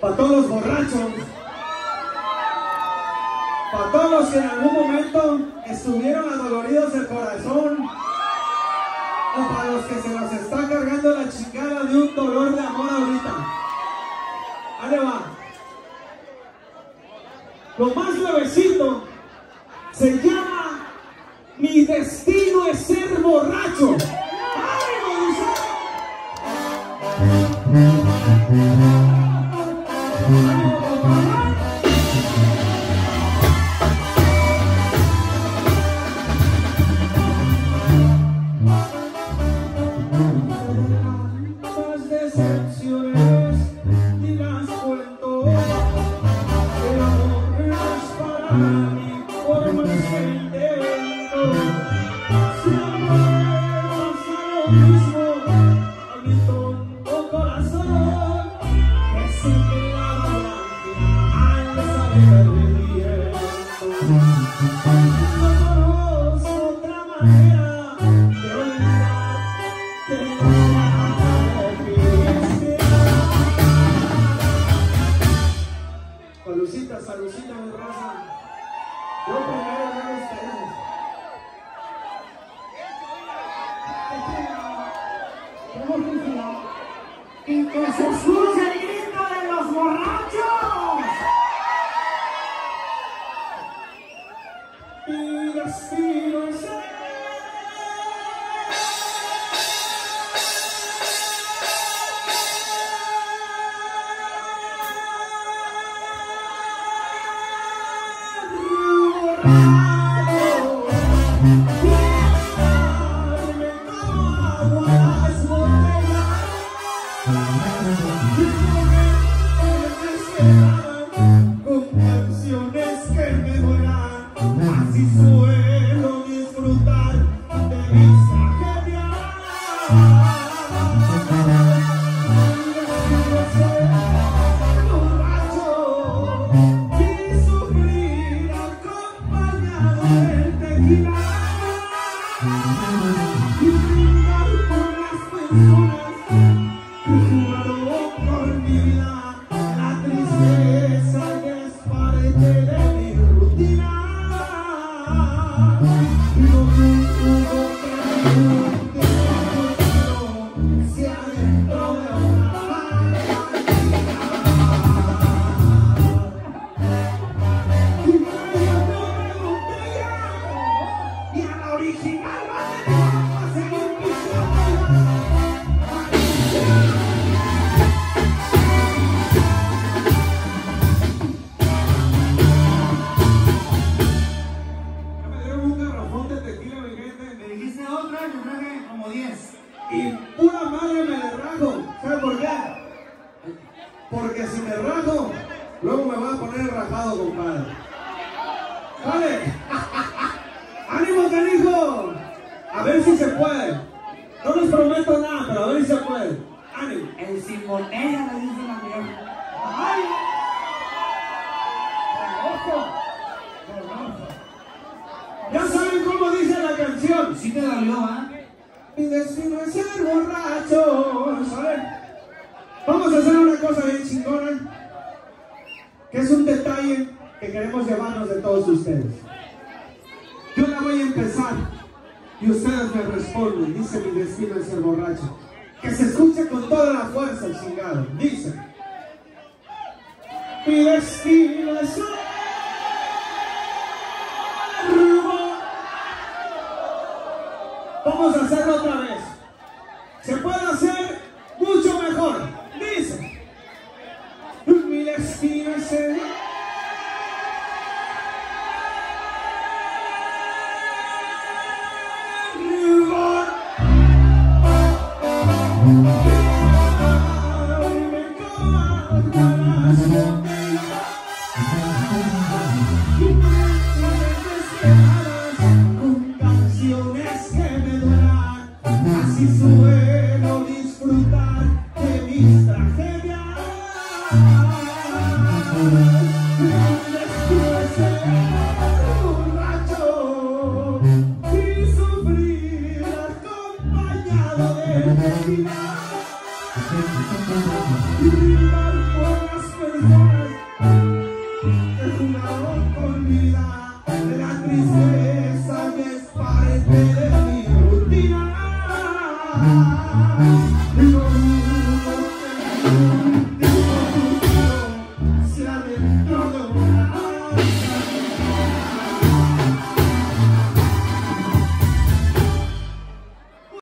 para todos los borrachos, para todos los que en algún momento estuvieron adoloridos del corazón, o para los que se nos está cargando la chingada de un dolor de amor ahorita. Ahí va. Lo más nuevecito se llama Mi destino es ser borracho. Las decepciones y las cuento, el amor no es para mí, por más que intento. Siempre pasa lo mismo a mi tonto corazón, que se queda blanca al saber viviendo. No conozco otra manera de olvidar que Salucita, salucita, mi raza. Yo primero de ustedes. Y que se escuche el grito de los borrachos. Mi destino es con canciones que me duelan, así suelo disfrutar de mis tragedias. Borracho y sufrir acompañado del tequila y brindar por las personas que jugaron por mi vida. La tristeza que es parte de mi rutina. No dudo que sea dentro de una partida. Y a la original va a seguir pisando. Y pura madre me derrajo. ¿Sabe por qué? Porque si me rajo, luego me voy a poner rajado, compadre. ¿Vale? ¡Ánimo, canijo! A ver si se puede. No les prometo nada, pero a ver si se puede. ¡Ánimo! El sin botella le dice la vieja. ¡Ay! Ya saben cómo dice la canción. Sí te dolió, ¿ah? Mi destino es ser borracho. ¿Saben? Vamos a hacer una cosa bien chingona, que es un detalle que queremos llevarnos de todos ustedes. Yo la voy a empezar y ustedes me responden. Dice: mi destino es ser borracho. Que se escuche con toda la fuerza el chingado. Dice: mi destino es ser borracho. Vamos a hacerlo otra vez. Se puede hacer mucho mejor. Dice: mi destino es ser con canciones que me duelan, así suelo disfrutar de mis tragedias.